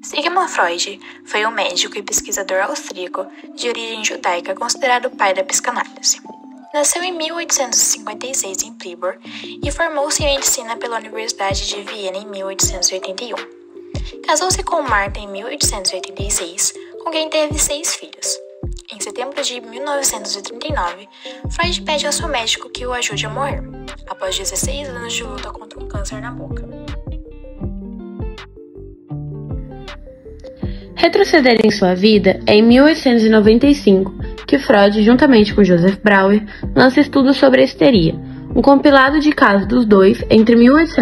Sigmund Freud foi um médico e pesquisador austríaco de origem judaica considerado o pai da psicanálise. Nasceu em 1856 em Fribourg e formou-se em medicina pela Universidade de Viena em 1881. Casou-se com Marta em 1886, com quem teve 6 filhos. Em setembro de 1939, Freud pede ao seu médico que o ajude a morrer, após 16 anos de luta contra um câncer na boca. Retroceder em sua vida é em 1895 que Freud, juntamente com Joseph Brauer, lança estudos sobre a histeria, um compilado de casos dos dois entre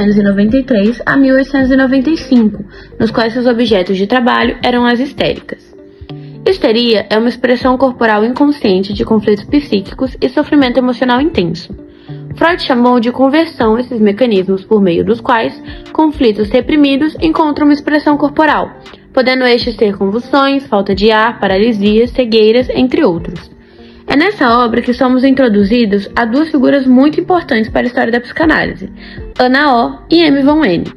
1893 a 1895, nos quais seus objetos de trabalho eram as histéricas. Histeria é uma expressão corporal inconsciente de conflitos psíquicos e sofrimento emocional intenso. Freud chamou de conversão esses mecanismos por meio dos quais conflitos reprimidos encontram uma expressão corporal, podendo estes ter convulsões, falta de ar, paralisias, cegueiras, entre outros. É nessa obra que somos introduzidos a 2 figuras muito importantes para a história da psicanálise, Anna O e M. von Ehne.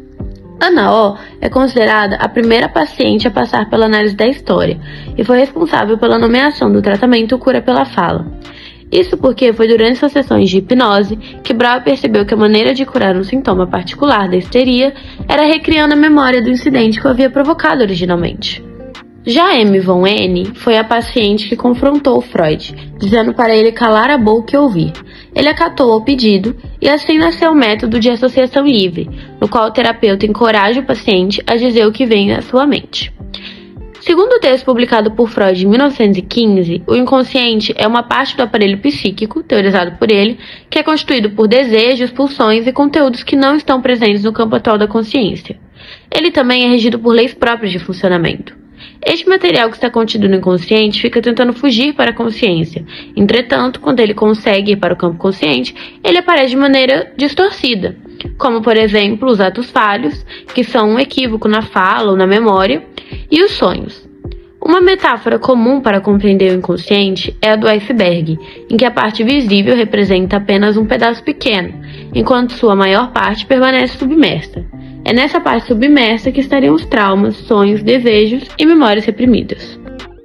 Anna O é considerada a primeira paciente a passar pela análise da história e foi responsável pela nomeação do tratamento cura pela fala. Isso porque foi durante suas sessões de hipnose que Brauer percebeu que a maneira de curar um sintoma particular da histeria era recriando a memória do incidente que o havia provocado originalmente. Já M. von Ehne foi a paciente que confrontou Freud, dizendo para ele calar a boca e ouvir. Ele acatou ao pedido e assim nasceu o método de associação livre, no qual o terapeuta encoraja o paciente a dizer o que vem à sua mente. Segundo o texto publicado por Freud em 1915, o inconsciente é uma parte do aparelho psíquico, teorizado por ele, que é constituído por desejos, pulsões e conteúdos que não estão presentes no campo atual da consciência. Ele também é regido por leis próprias de funcionamento. Este material que está contido no inconsciente fica tentando fugir para a consciência. Entretanto, quando ele consegue ir para o campo consciente, ele aparece de maneira distorcida, como, por exemplo, os atos falhos, que são um equívoco na fala ou na memória, e os sonhos. Uma metáfora comum para compreender o inconsciente é a do iceberg, em que a parte visível representa apenas um pedaço pequeno, enquanto sua maior parte permanece submersa. É nessa parte submersa que estariam os traumas, sonhos, desejos e memórias reprimidas.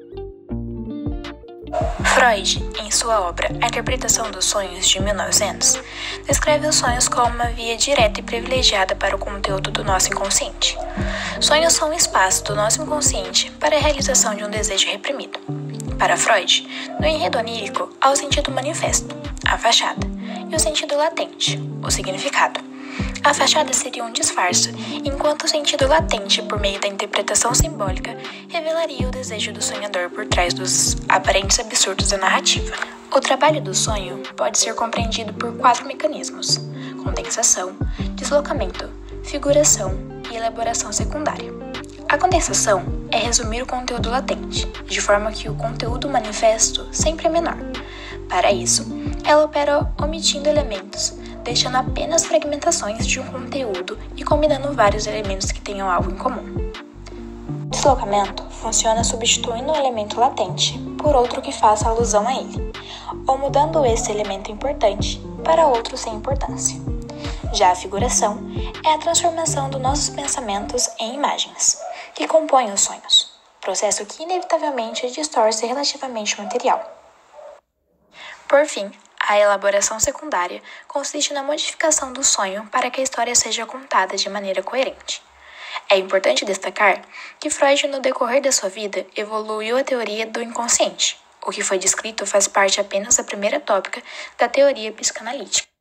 Freud, em sua obra A Interpretação dos Sonhos, de 1900, descreve os sonhos como uma via direta e privilegiada para o conteúdo do nosso inconsciente. Sonhos são um espaço do nosso inconsciente para a realização de um desejo reprimido. Para Freud, no enredo onírico há o sentido manifesto, a fachada, e o sentido latente, o significado. A fachada seria um disfarce, enquanto o sentido latente, por meio da interpretação simbólica, revelaria o desejo do sonhador por trás dos aparentes absurdos da narrativa. O trabalho do sonho pode ser compreendido por 4 mecanismos: condensação, deslocamento, figuração e elaboração secundária. A condensação é resumir o conteúdo latente, de forma que o conteúdo manifesto sempre é menor. Para isso, ela opera omitindo elementos, deixando apenas fragmentações de um conteúdo e combinando vários elementos que tenham algo em comum. Deslocamento funciona substituindo um elemento latente por outro que faça alusão a ele, ou mudando esse elemento importante para outro sem importância. Já a figuração é a transformação dos nossos pensamentos em imagens, que compõem os sonhos, processo que inevitavelmente distorce relativamente o material. Por fim, a elaboração secundária consiste na modificação do sonho para que a história seja contada de maneira coerente. É importante destacar que Freud, no decorrer da sua vida, evoluiu a teoria do inconsciente. O que foi descrito faz parte apenas da primeira tópica da teoria psicanalítica.